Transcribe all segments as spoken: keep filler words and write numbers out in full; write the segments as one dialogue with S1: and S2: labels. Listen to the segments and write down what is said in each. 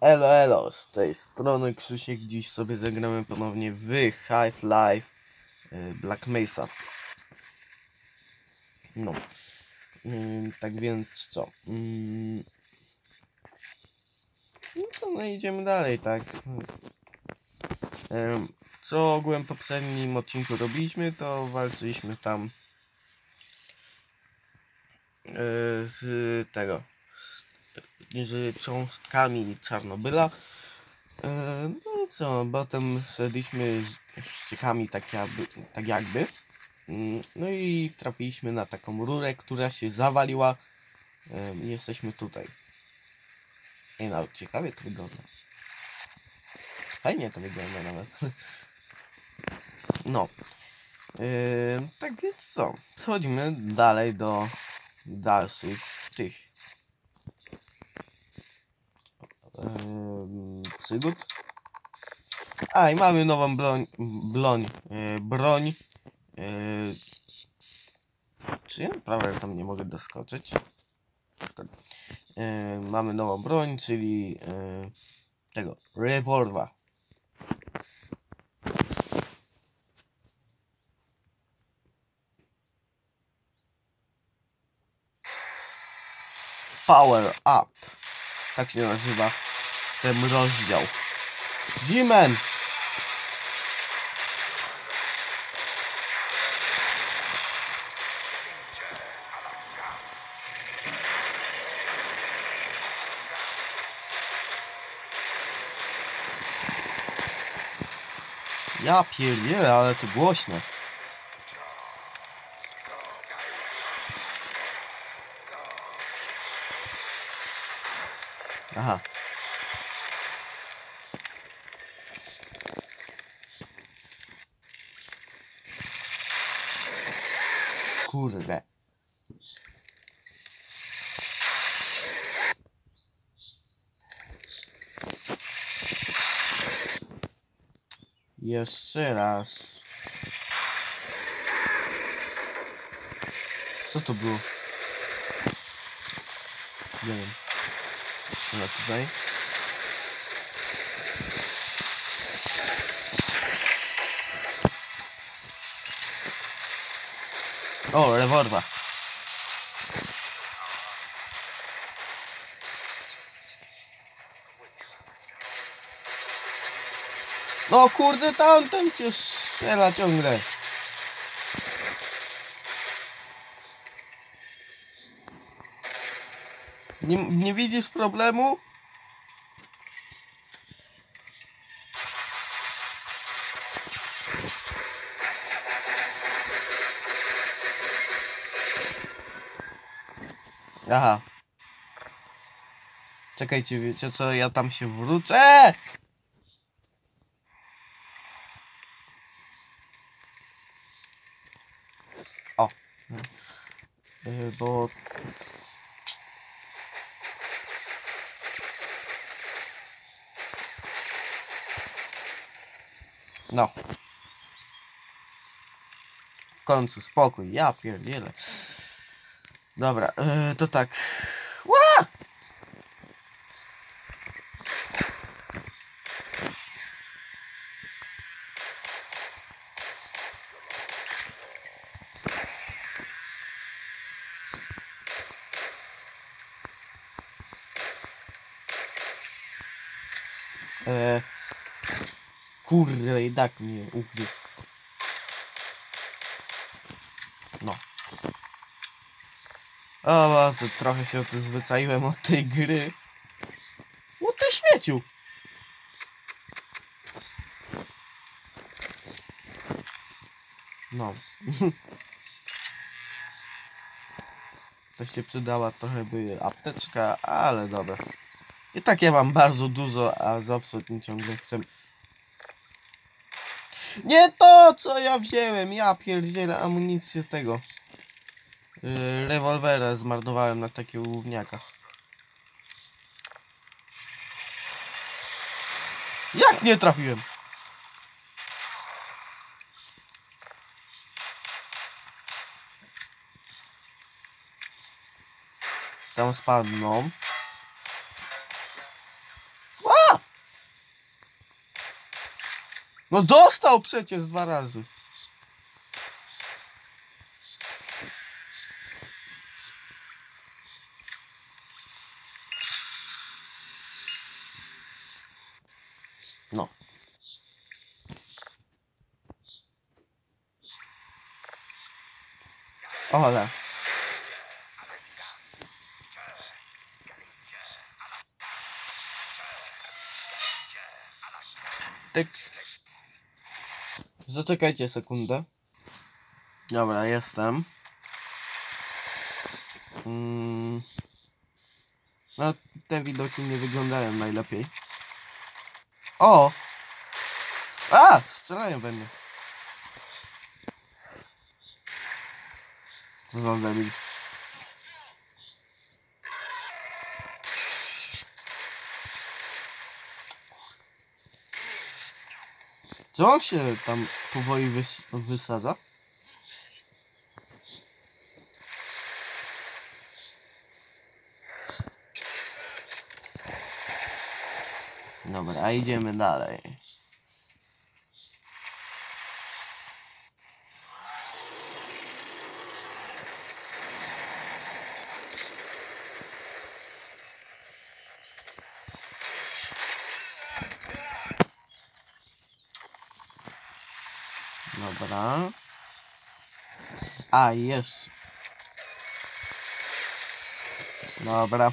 S1: Elo, elo, z tej strony Krzysiek. Dziś sobie zagramy ponownie w Half-Life Black Mesa. No, Ym, tak więc co? Ym, no to no idziemy dalej, tak? Ym, co ogółem w poprzednim odcinku robiliśmy, to walczyliśmy tam yy, z tego, z, z cząstkami Czarnobyla. No i co, potem szedliśmy z ściekami tak jakby, tak jakby. No i trafiliśmy na taką rurę, która się zawaliła i jesteśmy tutaj. I no, ciekawie to wygląda. Fajnie to wygląda nawet. No. Yy, tak więc co? Przechodzimy dalej do dalszych tych yy, przygód. A i mamy nową broń, broń, yy, broń. Yy, czy ja naprawdę tam nie mogę doskoczyć? Yy, mamy nową broń, czyli yy, tego rewolwa. Power Up. Tak się nazywa ten rozdział. G-Man! Ja pierdzielę, ale to głośne. Aha. Kurde. Jeszcze raz. Co to było? Nie wiem. Dobra, tutaj. O, rewolwer. No kurde, tamten cię strzela ciągle. Nie, nie widzisz problemu? Aha. Czekajcie, wiecie co? Ja tam się wrócę! O. Yy, bo... No. W końcu spokój. Ja pierdzielę. Dobra, yy, to tak. Ła! Yy, kurde, i tak mnie ugryzł. No. O, bardzo trochę się odzwyczaiłem od tej gry. O ty śmieciu! No. To się przydała trochę by apteczka, ale dobra. I tak ja mam bardzo dużo, a zawsze tym ciągle chcę. Nie to, co ja wziąłem! Ja pierdzielę amunicję z tego. Yy, rewolwera zmarnowałem na takiego gówniaka. Jak nie trafiłem? Tam spadną. No dostał przecież dwa razy. No. Ole. Tyk. Zaczekajcie sekundę. Dobra, jestem. Mm. No, te widoki nie wyglądają najlepiej. O! A! Strzelają we mnie. Co za debil. Co on się tam powoli wys wysadza? Dobra, idziemy dalej. Dobra. A, jest. Dobra.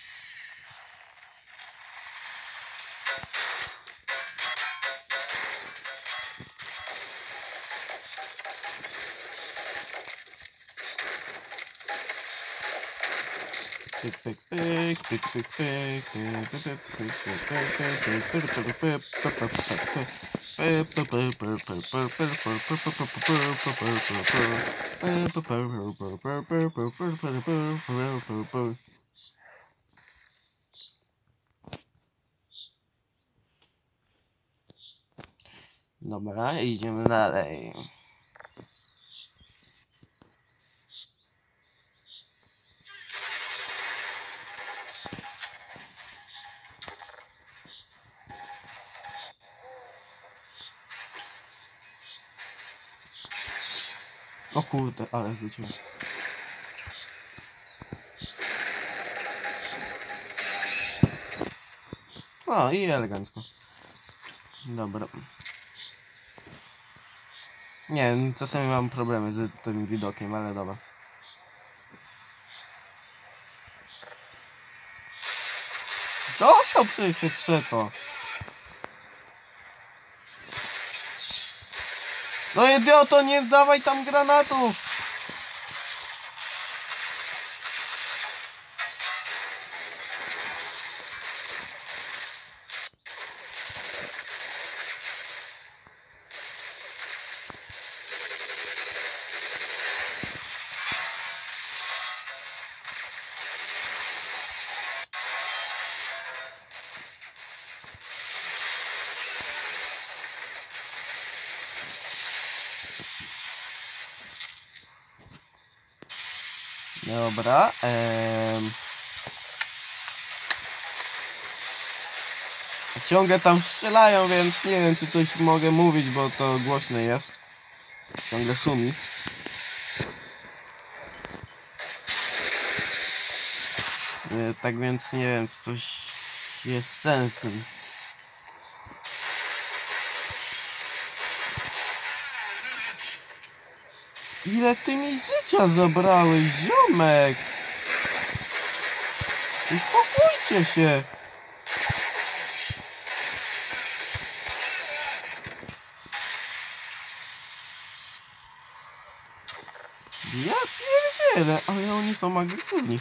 S1: Pyk, pyk, pyk, pyk, pyk, pyk, Dobra, idziemy dalej. O kurde, ale życie. O, i elegancko. Dobra. Nie wiem, czasami mam problemy z tym widokiem, ale dobra. Dostał przecież to. No idioto, nie dawaj tam granatów! Dobra, em... ciągle tam strzelają, więc nie wiem, czy coś mogę mówić, bo to głośne jest. Ciągle szumi. E, tak więc nie wiem, czy coś jest sensem. Ile ty mi życia zabrałeś, ziomek? Uspokójcie się. Ja pierdzielę, ale oni są agresywni.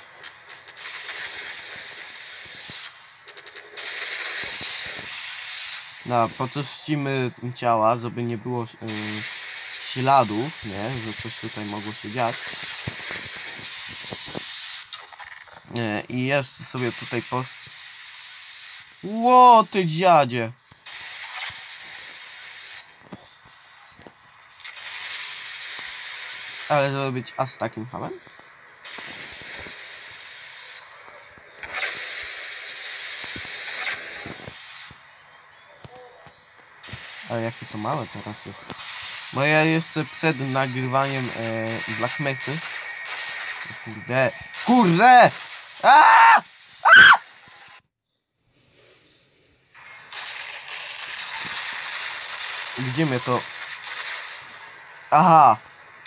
S1: No, poczyścimy ciała, żeby nie było yy, śladów, nie? Że coś tutaj mogło się dziać. Nie, i jeszcze sobie tutaj post... Ło, ty dziadzie! Ale żeby być aż takim hamem? Ale jakie to małe teraz jest. Bo ja jeszcze przed nagrywaniem e, Black Mesy. Kurde. Kurde! Aaaa! Gdzie mnie to? Aha!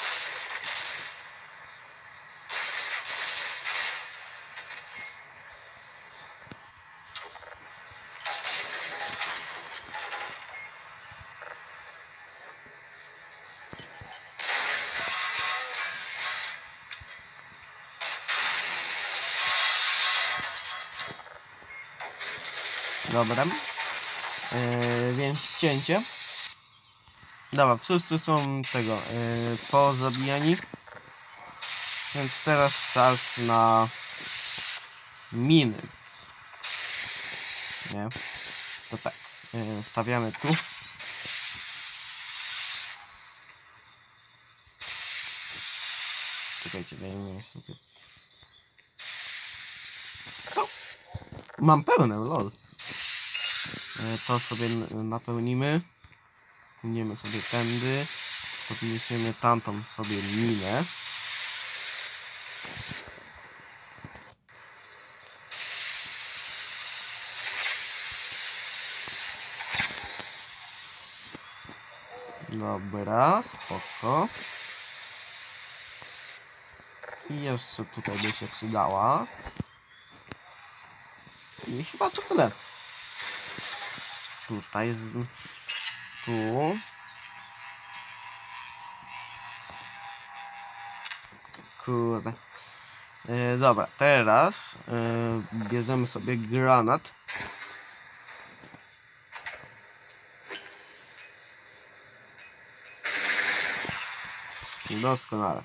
S1: Dobra. Yy, więc cięcie. Dobra, wszyscy są tego yy, pozabijani. Więc teraz czas na miny. Nie. To tak. Yy, stawiamy tu. Czekajcie, dajmy sobie. Co? Mam pełne, lol. Yy, to sobie napełnimy. Płyniemy sobie tędy. Podniesiemy tamtą sobie minę. Dobra, spoko. I jeszcze tutaj by się przydała. I chyba to tyle. Tutaj z... Tu. Kurde. E, dobra, teraz e, bierzemy sobie granat. Doskonale.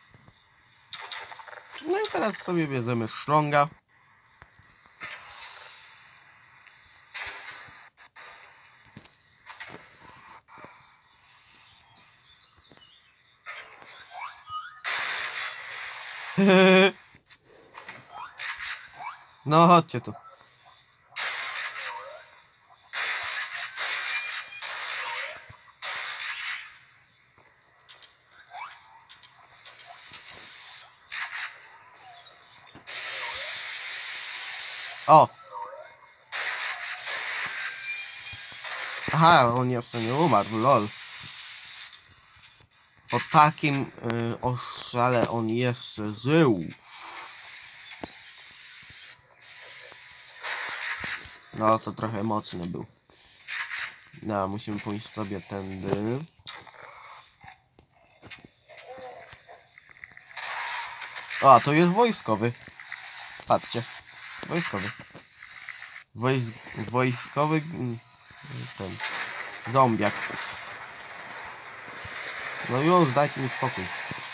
S1: No i teraz sobie bierzemy szlonga. No chodźcie tu. O! Aha, on jeszcze nie umarł, lol. Po takim y, oszale on jeszcze żył. No to trochę mocny był. No, musimy pójść sobie tędy. A, to jest wojskowy. Patrzcie. Wojskowy. Wojs wojskowy... Ten... Zombiak. No już, dajcie mi spokój.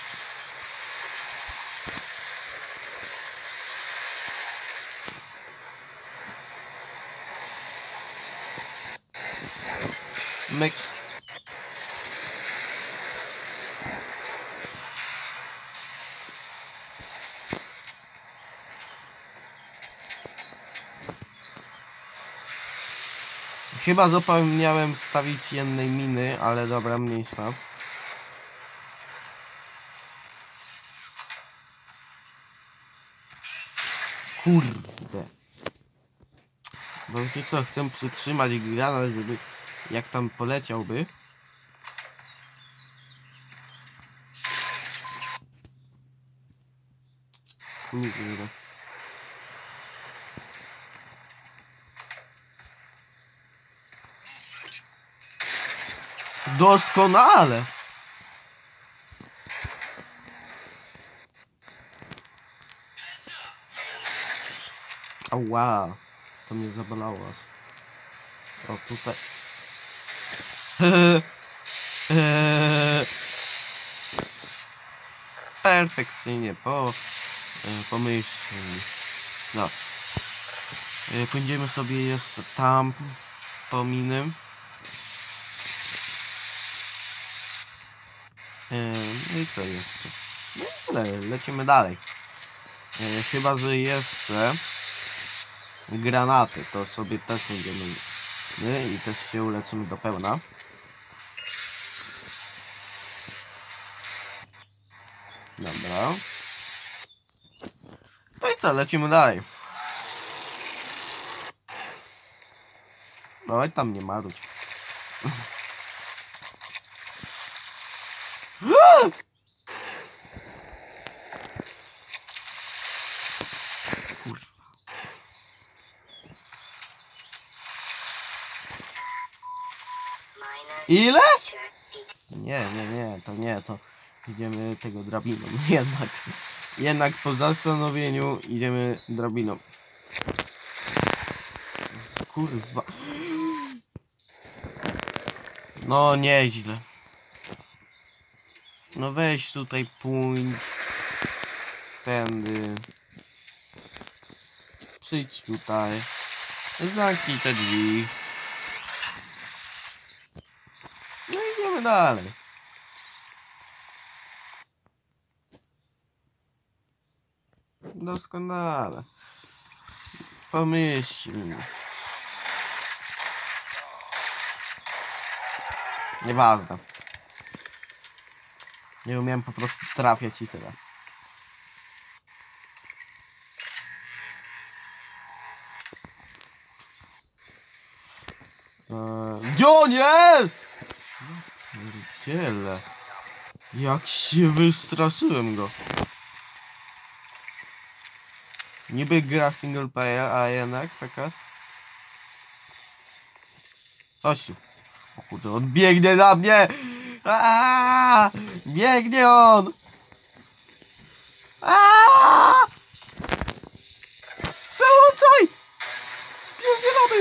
S1: Myk. Chyba zapomniałem wstawić jednej miny, ale dobra, mniejsza. Kurde. Bo wiecie co, chcę przytrzymać granat, żeby jak tam poleciałby. Kurde. Doskonale! Ała, to mnie zabolało. O, tutaj. Perfekcyjnie, po pomyślnie. No. Pójdziemy sobie jeszcze tam po miny. No i co jeszcze? No i tyle, lecimy dalej. Chyba, że jeszcze granaty, to sobie też będziemy i też się uleczymy do pełna. Dobra. No i co, lecimy dalej. No i tam nie marudź. Kurwa. Ile? Nie, nie, nie, to nie, to idziemy tego drabiną. Jednak, jednak po zastanowieniu idziemy drabiną. Kurwa. No nieźle. No weź tutaj pójdź. Tędy. Przyjdź tutaj. Zamknij te drzwi. No i idziemy dalej. Doskonale. Pomyśl. Nieważne. Nie umiem po prostu trafiać i tyle. Eee, gdzie on jest? Pierdziele. Jak się wystraszyłem go. Niby gra single player, a jednak taka... Chodź tu. O kurde, on biegnie na mnie! Aaaa! Biegnie on! Aaaa! Przełączaj! Spierdzielamy!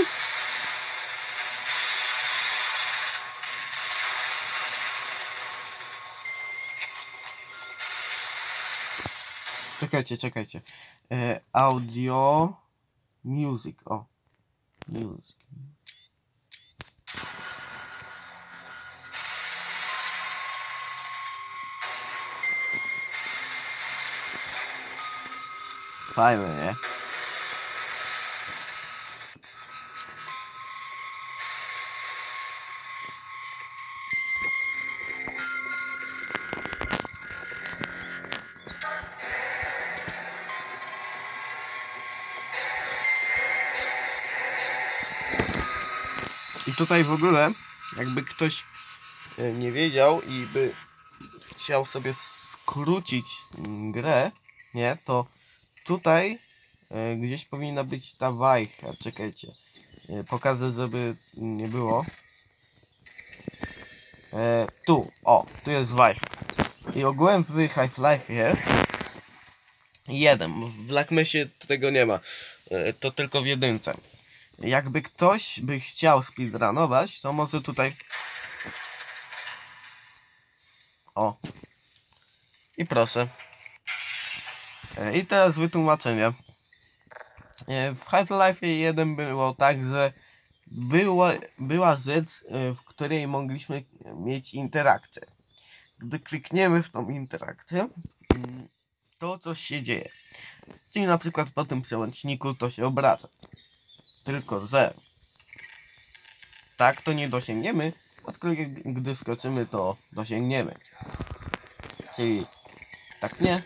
S1: Czekajcie, czekajcie. E, audio... Music, o. Music. Fajne, nie? I tutaj w ogóle, jakby ktoś nie wiedział i by chciał sobie skrócić grę, nie, to tutaj e, gdzieś powinna być ta wajcha. Czekajcie, e, pokażę, żeby nie było. E, tu, o, tu jest wajcha. I ogółem w Half-Life'ie jeden, w Black Mesie tego nie ma, e, to tylko w jedynce. Jakby ktoś by chciał speedrunować, to może tutaj... O. I proszę. I teraz wytłumaczenie. W Half-Life jeden było tak, że była, była rzecz, w której mogliśmy mieć interakcję. Gdy klikniemy w tą interakcję, to coś się dzieje. Czyli na przykład po tym przełączniku to się obraca. Tylko że tak to nie dosięgniemy, aczkolwiek gdy skoczymy, to dosięgniemy. Czyli tak nie.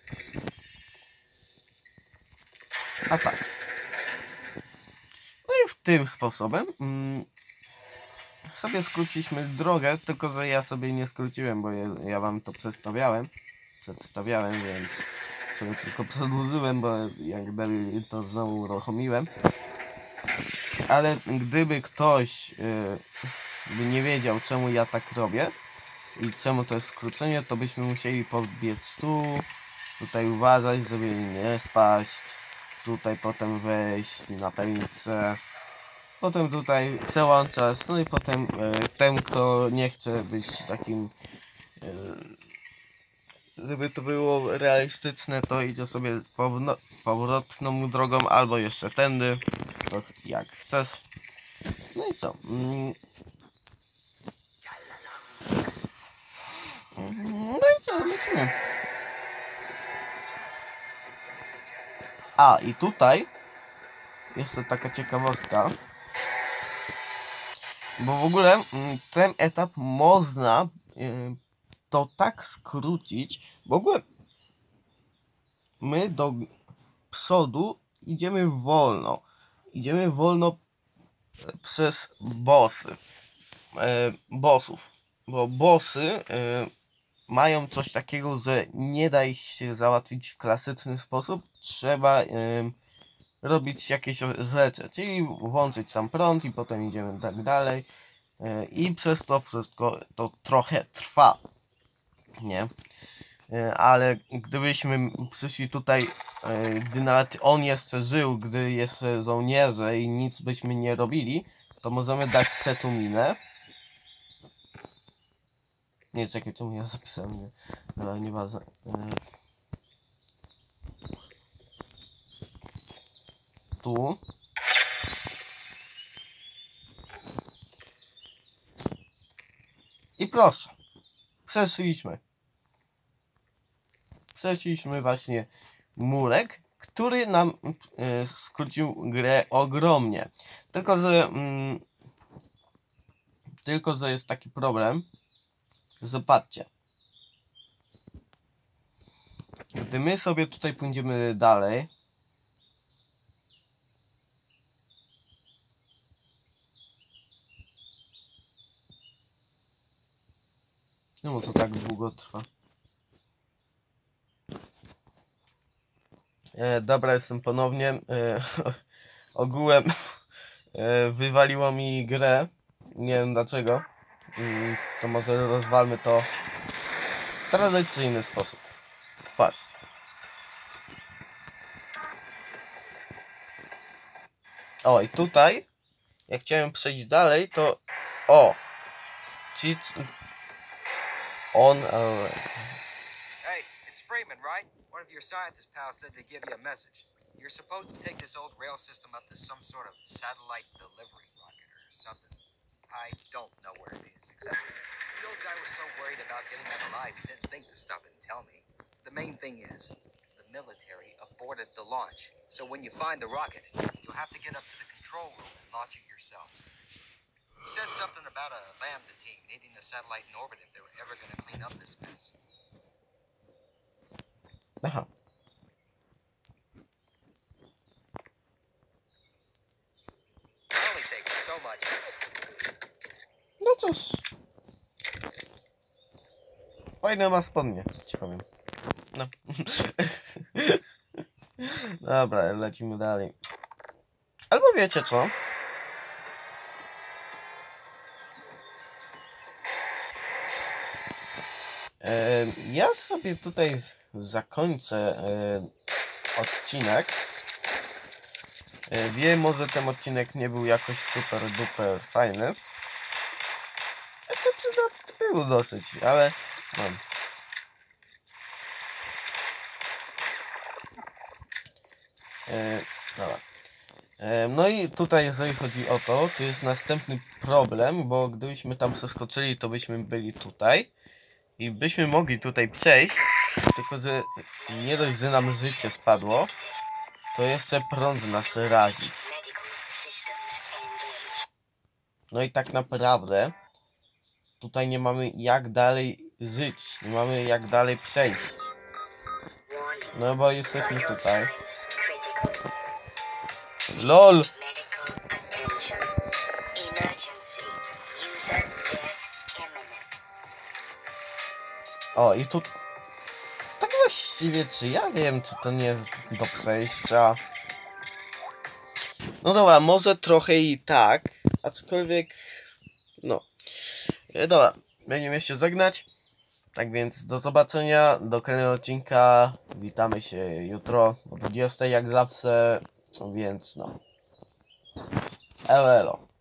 S1: A tak. No i w tym sposobem mm, sobie skróciliśmy drogę, tylko że ja sobie nie skróciłem, bo ja, ja wam to przedstawiałem. Przedstawiałem, więc sobie tylko przedłużyłem, bo jak gdyby to znowu uruchomiłem. Ale gdyby ktoś yy, by nie wiedział, czemu ja tak robię i czemu to jest skrócenie, to byśmy musieli podbiec tu, tutaj uważać, żeby nie spaść, tutaj potem wejść, napełnić se, potem tutaj przełączać, no i potem yy, ten, kto nie chce być takim, yy, żeby to było realistyczne, to idzie sobie powno- powrotną drogą, albo jeszcze tędy, to jak chcesz. No i co? Mm. No i co? Lecimy. A, i tutaj jeszcze taka ciekawostka, bo w ogóle ten etap można yy, to tak skrócić, w ogóle my do przodu idziemy wolno. Idziemy wolno przez bossy. E, bossów. Bo bossy e, mają coś takiego, że nie da ich się załatwić w klasyczny sposób. Trzeba e, robić jakieś rzeczy, czyli włączyć tam prąd i potem idziemy tak dalej. E, I przez to wszystko to trochę trwa. Nie? Ale gdybyśmy przyszli tutaj, gdy nawet on jeszcze żył, gdy jeszcze żołnierze i nic byśmy nie robili, to możemy dać setu minę. Nie, czekaj, czemu ja zapisałem, nie, ale nieważne. Tu. I proszę, przeszliśmy. Przeszliśmy właśnie murek, który nam y, skrócił grę ogromnie. Tylko, że mm, tylko, że jest taki problem, że patrzcie. Gdy my sobie tutaj pójdziemy dalej, czemu to tak długo trwa? E, dobra, jestem ponownie. E, ogółem e, wywaliło mi grę. Nie wiem dlaczego. Mm, to może rozwalmy to w tradycyjny sposób. Patrzcie. O, i tutaj, jak chciałem przejść dalej, to... O! Czyli... On... Uh...
S2: Hey, it's Freeman, right? One of your scientist pals said to give you a message. You're supposed to take this old rail system up to some sort of satellite delivery rocket or something. I don't know where it is exactly. The old guy was so worried about getting out alive, he didn't think to stop and tell me. The main thing is, the military aborted the launch. So when you find the rocket, you'll have to get up to the control room and launch it yourself. He said something about a Lambda team needing a satellite in orbit if they were ever going to clean up this mess.
S1: Aha.
S2: It only takes so much.
S1: No cóż. Fajne ma spodnie, ci powiem. No. Dobra, lecimy dalej. Albo wiecie co? E, ja sobie tutaj zakończę e, odcinek. E, wiem, może ten odcinek nie był jakoś super duper fajny. Znaczy, no, był dosyć, ale no. E, dobra. E, no i tutaj, jeżeli chodzi o to, to jest następny problem, bo gdybyśmy tam przeskoczyli, to byśmy byli tutaj i byśmy mogli tutaj przejść, tylko że nie dość, że nam życie spadło, to jeszcze prąd nas razi. No i tak naprawdę tutaj nie mamy jak dalej żyć, nie mamy jak dalej przejść. No bo jesteśmy tutaj. LOL! O, i tu... Tak właściwie, czy ja wiem, czy to nie jest do przejścia? No dobra, może trochę i tak, aczkolwiek... No. E, dobra, będziemy się żegnać. Tak więc do zobaczenia, do kolejnego odcinka. Witamy się jutro o dwudziestej jak zawsze, więc no. Elo, elo.